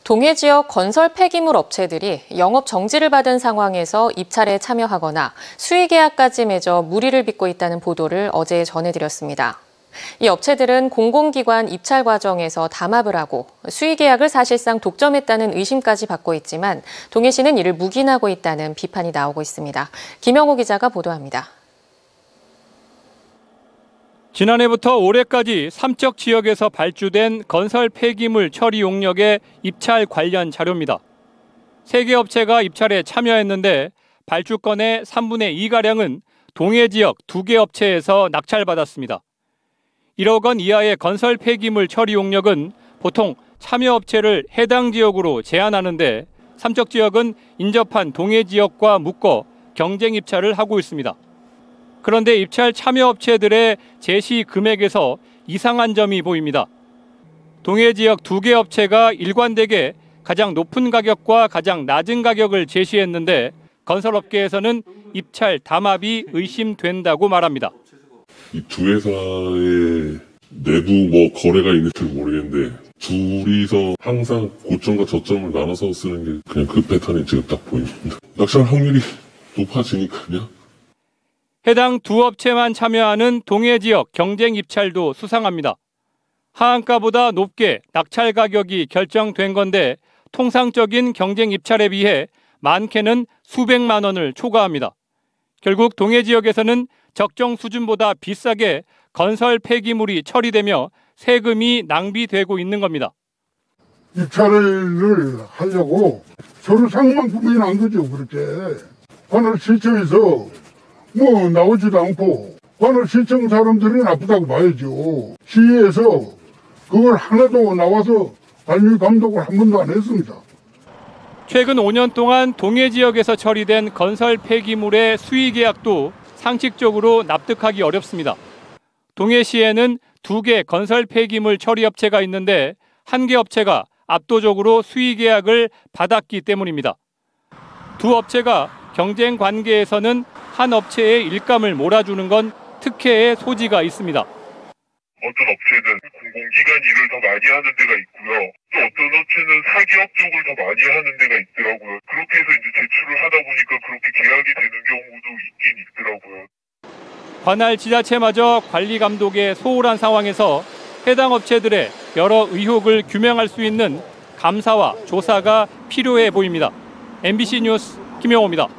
동해 지역 건설 폐기물 업체들이 영업 정지를 받은 상황에서 입찰에 참여하거나 수의 계약까지 맺어 물의를 빚고 있다는 보도를 어제 전해드렸습니다. 이 업체들은 공공기관 입찰 과정에서 담합을 하고 수의 계약을 사실상 독점했다는 의심까지 받고 있지만 동해시는 이를 묵인하고 있다는 비판이 나오고 있습니다. 김영호 기자가 보도합니다. 지난해부터 올해까지 삼척 지역에서 발주된 건설 폐기물 처리 용역의 입찰 관련 자료입니다. 3개 업체가 입찰에 참여했는데 발주건의 3분의 2가량은 동해 지역 2개 업체에서 낙찰받았습니다. 1억 원 이하의 건설 폐기물 처리 용역은 보통 참여 업체를 해당 지역으로 제한하는데 삼척 지역은 인접한 동해 지역과 묶어 경쟁 입찰을 하고 있습니다. 그런데 입찰 참여 업체들의 제시 금액에서 이상한 점이 보입니다. 동해 지역 2개 업체가 일관되게 가장 높은 가격과 가장 낮은 가격을 제시했는데 건설업계에서는 입찰 담합이 의심된다고 말합니다. 이 두 회사의 내부 거래가 있는지 모르겠는데 둘이서 항상 고점과 저점을 나눠서 쓰는 게 그냥 그 패턴이 지금 딱 보입니다. 낙찰 확률이 높아지니까요. 해당 두 업체만 참여하는 동해 지역 경쟁 입찰도 수상합니다. 하한가보다 높게 낙찰 가격이 결정된 건데 통상적인 경쟁 입찰에 비해 많게는 수백만 원을 초과합니다. 결국 동해 지역에서는 적정 수준보다 비싸게 건설 폐기물이 처리되며 세금이 낭비되고 있는 겁니다. 입찰을 하려고 서로 상망구민이 난 거죠. 그렇게 관할시청에서 나오지도 않고 관할시청 사람들이 나쁘다고 봐야죠. 시에서 그걸 하나도 나와서 관리 감독을 한 번도 안 했습니다. 최근 5년 동안 동해 지역에서 처리된 건설 폐기물의 수의 계약도 상식적으로 납득하기 어렵습니다. 동해시에는 2개 건설 폐기물 처리 업체가 있는데 1개 업체가 압도적으로 수의 계약을 받았기 때문입니다. 두 업체가 경쟁 관계에서는 한 업체의 일감을 몰아주는 건 특혜의 소지가 있습니다. 어떤 업체는 공공기관 일을 더 많이 하는 데가 있고요. 또 어떤 업체는 사기업 쪽을 더 많이 하는 데가 있더라고요. 그렇게 해서 이제 제출을 하다 보니까 그렇게 계약이 되는 경우도 있긴 있더라고요. 관할 지자체마저 관리 감독에 소홀한 상황에서 해당 업체들의 여러 의혹을 규명할 수 있는 감사와 조사가 필요해 보입니다. MBC 뉴스 김영호입니다.